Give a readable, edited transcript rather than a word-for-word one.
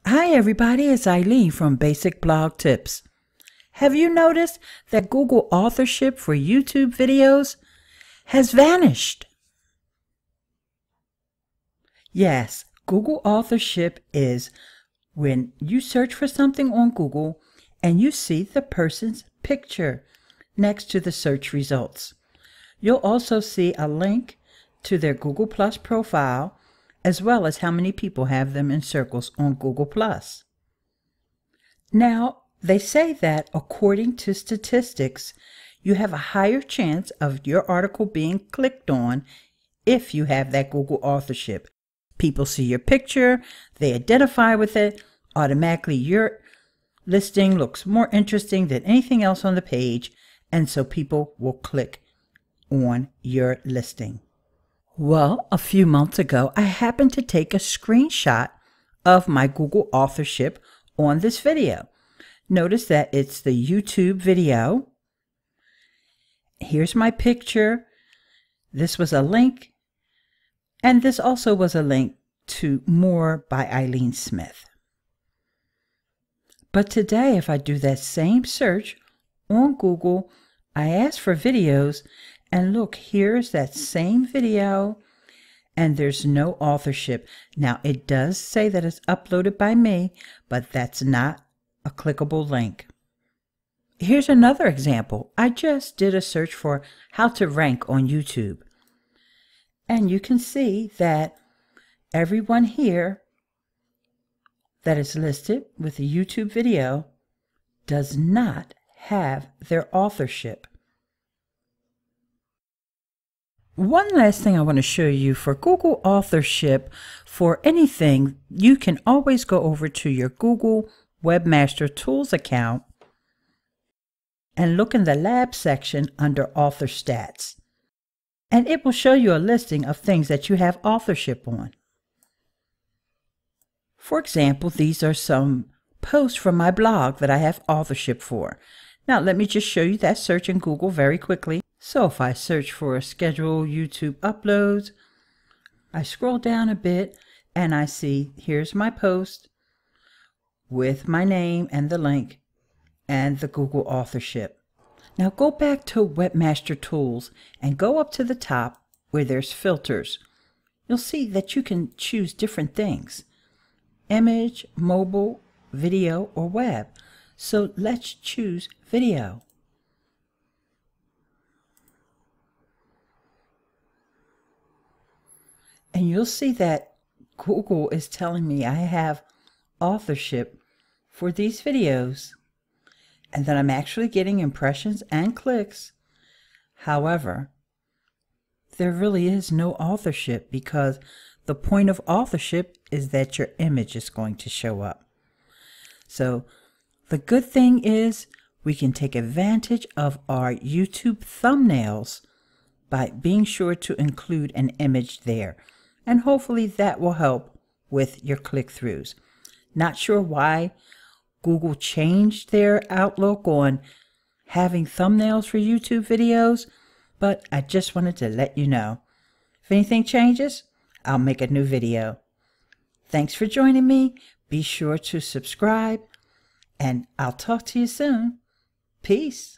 Hi everybody, it's Ileane from Basic Blog Tips. Have you noticed that Google Authorship for YouTube videos has vanished? Yes, Google Authorship is when you search for something on Google and you see the person's picture next to the search results. You'll also see a link to their Google Plus profile, as well as how many people have them in circles on Google Plus. Now, they say that according to statistics, you have a higher chance of your article being clicked on if you have that Google Authorship. People see your picture, they identify with it, automatically your listing looks more interesting than anything else on the page, and so people will click on your listing. Well, a few months ago, I happened to take a screenshot of my Google Authorship on this video. Notice that it's the YouTube video. Here's my picture. This was a link. And this also was a link to More by Ileane Smith. But today, if I do that same search on Google, I ask for videos, and look, here's that same video, and there's no authorship. Now, it does say that it's uploaded by me, but that's not a clickable link. Here's another example. I just did a search for how to rank on YouTube. And you can see that everyone here that is listed with a YouTube video does not have their authorship. One last thing I want to show you for Google Authorship for anything, you can always go over to your Google Webmaster Tools account and look in the lab section under Author Stats. And it will show you a listing of things that you have authorship on. For example, these are some posts from my blog that I have authorship for. Now, let me just show you that search in Google very quickly. So if I search for schedule YouTube uploads, I scroll down a bit and I see here's my post with my name and the link and the Google Authorship. Now go back to Webmaster Tools and go up to the top where there's filters. You'll see that you can choose different things: image, mobile, video, or web. So let's choose video. And you'll see that Google is telling me I have authorship for these videos, and that I'm actually getting impressions and clicks. However, there really is no authorship, because the point of authorship is that your image is going to show up. So the good thing is we can take advantage of our YouTube thumbnails by being sure to include an image there. And hopefully that will help with your click-throughs. Not sure why Google changed their outlook on having thumbnails for YouTube videos, but I just wanted to let you know. If anything changes, I'll make a new video. Thanks for joining me. Be sure to subscribe, and I'll talk to you soon. Peace.